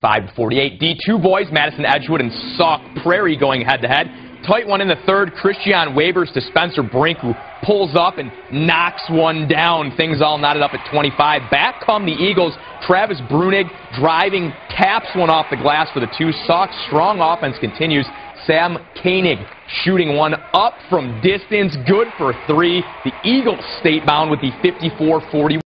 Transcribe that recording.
5:48. D2 boys, Madison Edgewood and Sauk Prairie going head-to-head. Tight one in the third. Christian Wabers to Spencer Brink, who pulls up and knocks one down. Things all knotted up at 25. Back come the Eagles. Travis Brunig driving, taps one off the glass for the two. Sauk's strong offense continues. Sam Koenig shooting one up from distance. Good for three. The Eagles state bound with the 54-41.